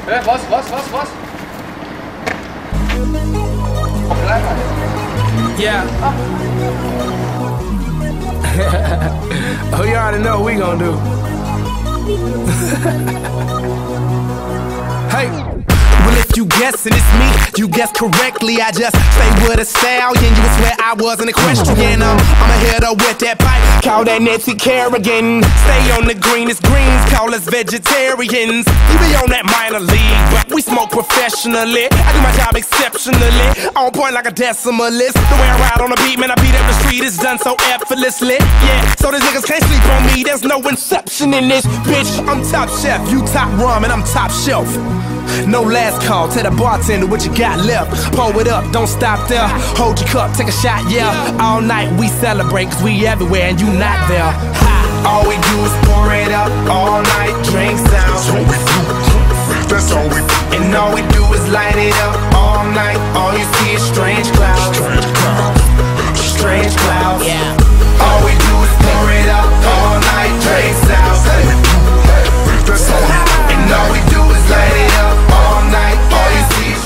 Was? Yeah. Oh, you already know what we gon' do. Hey. Well, if you guessing it's me, you guessed correctly. I just stay with a stallion. You would swear I was an equestrian. I'm a hitter with that pipe, call that Nancy Kerrigan. Stay on the greenest greens, call us vegetarians. You be on that minor league, but we smoke professionally. I do my job exceptionally, on point like a decimalist. The way I ride on the beat, man, I beat up the street, it's done so effortlessly. Yeah, so these niggas can't sleep on me, there's no inception in this bitch. I'm top chef, you top rum, and I'm top shelf. No last call, tell the bartender what you got left. Pour it up, don't stop there. Hold your cup, take a shot, yeah. All night we celebrate, cause we everywhere and you not there. Ha. All we do is pour it up, all night, drinks down. That's all we do, that's all we do. And all we do is light it up, all night. All you see is strange clouds. Strange clouds. Strange clouds. Yeah. All we do is pour it up, all night, drinks down. That's all we do. And all we do is light it up all night. All you see is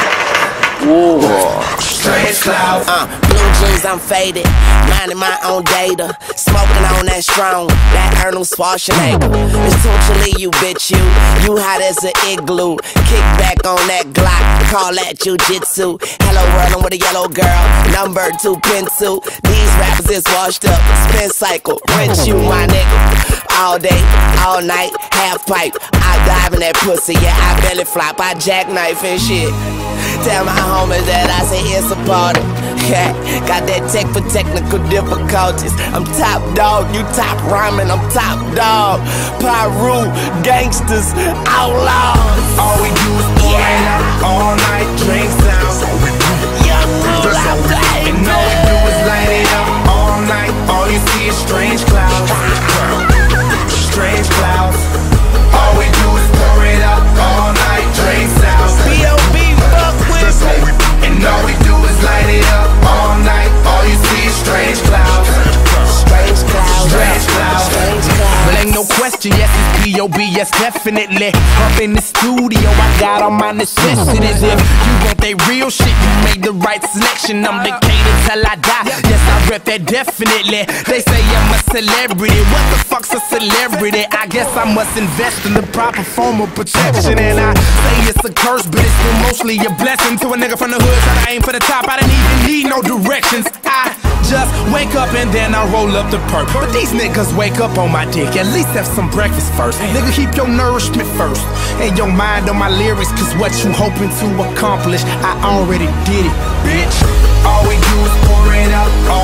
strange clouds. Blue jeans, I'm faded, minding my own data, smoking on that strong, that Arnold Schwarzenegger. It's totally you, bitch, you hot as an igloo. Kick back on that Glock, call that jujitsu. Hello world, I'm with a yellow girl, number 2 pencil. These rappers is washed up, spin cycle, rinse you, my nigga. All day, all night, half pipe. I dive in that pussy, yeah, I belly flop, I jackknife and shit. Tell my homies that I say it's a party. Yeah, got that tech for technical difficulties. I'm top dog, you top rhyming, I'm top dog. Pyru, gangsters, outlaws. All we do is pour it up all night, drinks down. That's all we do. Young rules, I play. And all we do is light it up all night. All you see is strange clouds. Strange clouds. All we do is pour it up all night, drinks down. B.O.B. fuck with That's all we do. And all we do is light it up all night. All you see is strange clouds. strange clouds. Strange clouds. Strange clouds. Well, ain't no question, yes, it's B.O.B., yes, definitely. Up in the studio, I got all my necessities. If you want that real shit, you made the right selection. I'm Decatur till I die, yes, I rep that definitely. They say I'm a celebrity, what the fuck's a celebrity? I guess I must invest in the proper form of protection. And I say it's a curse, but it's still mostly a blessing. To a nigga from the hood, trying to aim for the top, I didn't even need no directions. I just wake up and then I roll up the perk. But these niggas wake up on my dick, at least have some breakfast first. Nigga, keep your nourishment first, and your mind on my lyrics, cause what you hoping to accomplish, I already did it, bitch. All we do is pour it up